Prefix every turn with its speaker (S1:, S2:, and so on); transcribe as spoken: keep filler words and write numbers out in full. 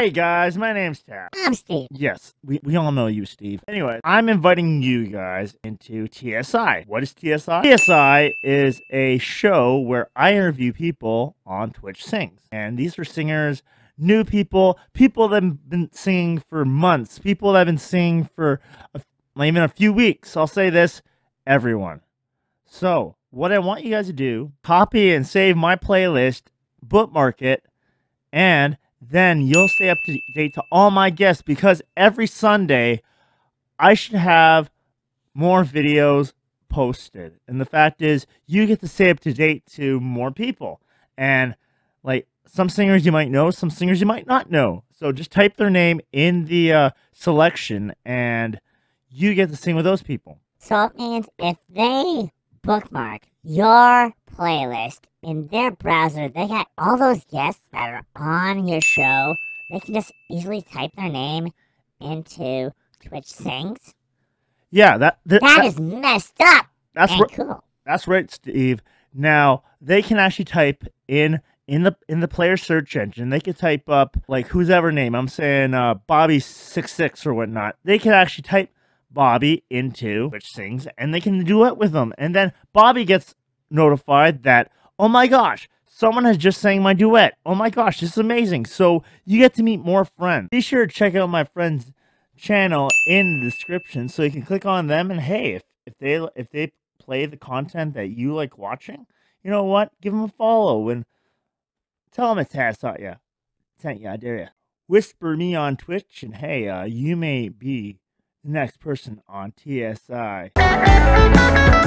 S1: Hey guys, my name's Tab.
S2: I'm Steve.
S1: Yes, we, we all know you, Steve. Anyway, I'm inviting you guys into T S I. What is T S I? T S I is a show where I interview people on Twitch Sings. And these are singers, new people, people that have been singing for months, people that have been singing for a, even a few weeks. I'll say this, everyone. So, what I want you guys to do, copy and save my playlist, bookmark it, and then you'll stay up to date to all my guests, because every Sunday I should have more videos posted. And the fact is, you get to stay up to date to more people. And like some singers you might know, some singers you might not know. So just type their name in the uh, selection and you get to sing with those people.
S2: So it means if they bookmark your playlist in their browser, they got all those guests that are on your show. They can just easily type their name into Twitch Sings.
S1: Yeah, that th
S2: that, that
S1: is
S2: messed up.
S1: That's
S2: and
S1: right.
S2: Cool.
S1: That's right, Steve. Now they can actually type in in the in the player search engine. They could type up like whose ever name. I'm saying uh, Bobby six six or whatnot. They can actually type Bobby into Twitch Sings, and they can duet with them. And then Bobby gets notified that, oh my gosh, someone has just sang my duet. Oh my gosh, this is amazing. So you get to meet more friends. Be sure to check out my friend's channel in the description so you can click on them. And hey, if, if they if they play the content that you like watching, you know what? Give them a follow and tell them it's Taz taught ya. Sent ya, I dare ya. Whisper me on Twitch, and hey, uh, you may be the next person on T S I.